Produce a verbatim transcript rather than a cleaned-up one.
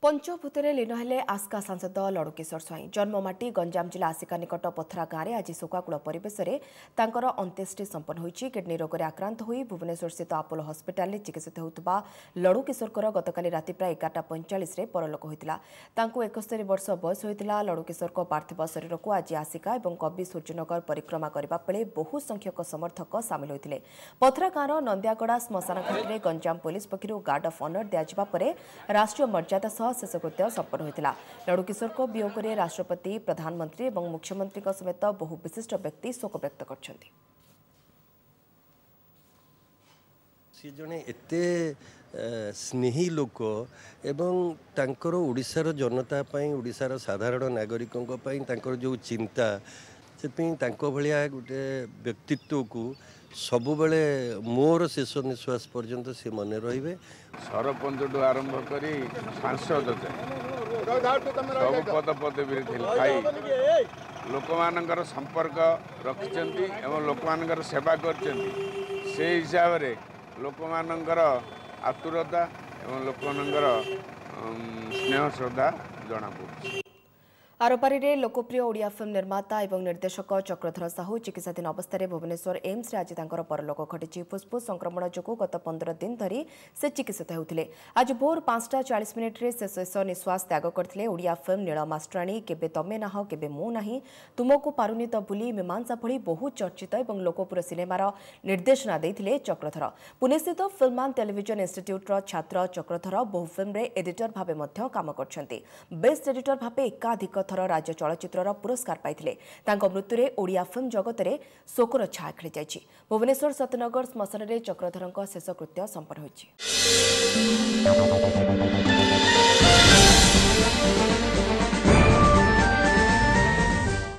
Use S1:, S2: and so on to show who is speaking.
S1: पंचभूतरे लीन हेले आस्का सांसद लड़ुकेश्वर स्वाई जन्ममाटी गंजाम जिला आसिका निकट पथरा गाँव में आज शोकाकूल परिवेश में अंत्येष्टि संपन्न होती। किडनी रोग में आक्रांत हो भुवनेश्वर स्थित आपोलो हस्पिटाल चिकित्सित होता लड़ुकेश्वर गतकाली राति प्राय एगारटा पैंचाश परलोक होता। एकस्तरी वर्ष बयस होता। लड़ुकेश्वर पार्थिव शरीर को आज आसिका और कवि सूर्यनगर परिक्रमा करने बेले बहु संख्यक समर्थक सामिल होते। पथरा गाँव नंदियागड़ा श्मशान घाटी में गंजाम पुलिस पक्षर गार्ड ऑफ ऑनर दिया राष्ट्रीय मर्यादा सह शेषकृत्य संपन्न होता। लड़ुकेश्वर को वियोग में राष्ट्रपति प्रधानमंत्री और मुख्यमंत्री समेत बहु विशिष्ट व्यक्ति शोक व्यक्त करछन्ति।
S2: सी जने एते स्नेही लोक एवं तांकर ओडिशार जनता पई ओडिशार साधारण नागरिकों पई तांकर जो चिंता से तांको भलिया गोटे व्यक्तित्व को सबु बेले मोर शेष निश्वास पर्यंत से मन रहिबे।
S3: सरपंच आरंभ करी सांसद सब पद पदवी लोक मानकर संपर्क रखिछन्ति एवं लोक मानकर सेवा करछन्ति। से हिसाब रे लोक मानकर आतुरता एवं लोक मानकर स्नेह श्रद्धा जना पड़ुछि।
S1: आरोपारी रे लोकप्रिय ओडिया फिल्म निर्माता एवं निर्देशक चक्रधर साहू चिकित्साधीन अवस्था भुवनेश्वर एम्स आज तांकर परलोक घटी। फुस्फुस संक्रमण जो गत पंद्रह दिन धरी से चिकित्सित होते। आज भोर पांचटा चालीस मिनिट रे से शेष निश्वास त्याग करते। ओडिया फिल्म नील मास्टराणी केबे तमे नाह केबे मु नाही तुमको पारुनी तो भूली मीमांसा भली बहु चर्चित और लोकप्रिय सिनेमार निर्देशना देथिले चक्रधर। पुणे स्थित फिल्म एंड टेलीविजन इंस्टीट्यूट छात्र चक्रधर बहु फिल्म रे एडिटर भावे मध्य काम करछन्ति। बेस्ट एडिटर भावे एकाधिक थर राज्य चलचित्र पुरस्कार पाइथिले। तांको मृत्यु रे ओडिया फिल्म जगत रे शोकर छाया खेली जाइछि। भुवनेश्वर सत्यनगर श्मशान रे चक्रधरଙ୍କ शेषकृत्य संपन्न होइछि।